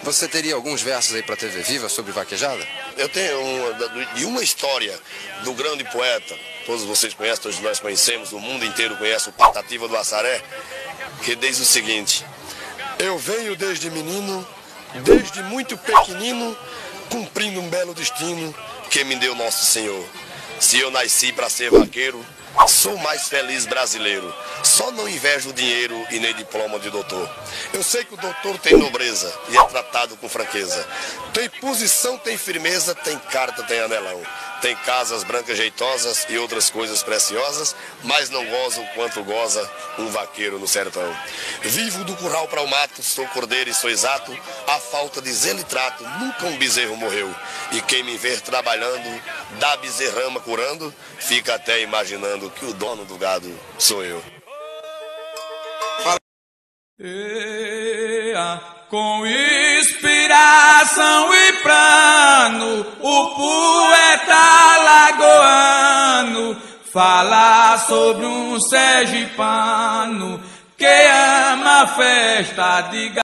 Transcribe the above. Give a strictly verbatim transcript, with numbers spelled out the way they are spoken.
Você teria alguns versos aí para a T V Viva sobre vaquejada? Eu tenho uma, de uma história do grande poeta, todos vocês conhecem, todos nós conhecemos, o mundo inteiro conhece, o Patativa do Assaré, que diz o seguinte: eu venho desde menino, desde muito pequenino, cumprindo um belo destino que me deu Nosso Senhor. Se eu nasci para ser vaqueiro, sou mais feliz brasileiro. Só não invejo o dinheiro e nem diploma de doutor. Eu sei que o doutor tem nobreza e é tratado com franqueza. Tem posição, tem firmeza, tem carta, tem anelão. Tem casas brancas jeitosas e outras coisas preciosas, mas não goza o quanto goza um vaqueiro no sertão. Vivo do curral para o mato, sou cordeiro e sou exato. A falta de zelo e trato, nunca um bezerro morreu. E quem me ver trabalhando, da bezerrama curando, fica até imaginando que o dono do gado sou eu. Eia, com inspiração e prano, o poeta lagoano fala sobre um sergipano que ama a festa de